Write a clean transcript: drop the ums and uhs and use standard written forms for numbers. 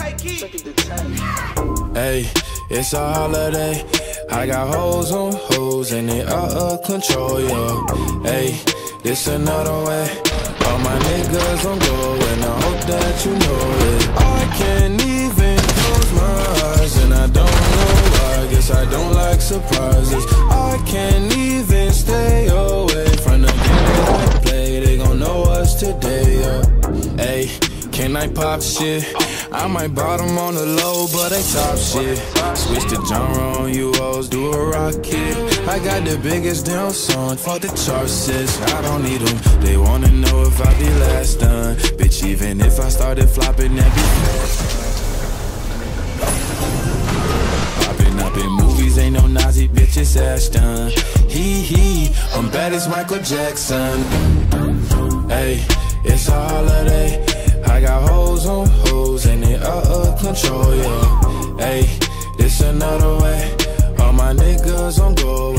Hey, it's a holiday. I got hoes on hoes and they out of control, yo. Hey, this another way. All my niggas on go and I hope that you know it. I can't even close my eyes and I don't know why. Guess I don't like surprises. I can't even stay away from the game I play. They gon' know us today, yo. Hey, can I pop shit? I might bottom on the low, but they top shit. Switch the genre on you hoes, do a rocket. I got the biggest damn song, fuck the charts, sis. I don't need them, they wanna know if I be last done. Bitch, even if I started flopping, that be fast. Popping up in movies, ain't no Nazi bitch, it's Ashton. Hee, I'm bad as Michael Jackson. Hey, it's a holiday. I got hoes on hoes and they out of control, yeah. Hey, this another way. All my niggas on go